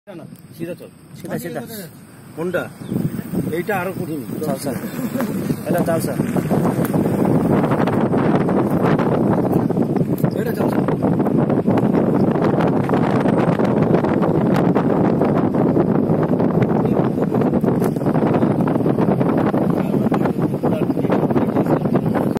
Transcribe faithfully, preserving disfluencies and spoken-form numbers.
सीधा चल सीधा सीधा কোনটা এইটা আরো কঠিন। चल सर এটা चल सर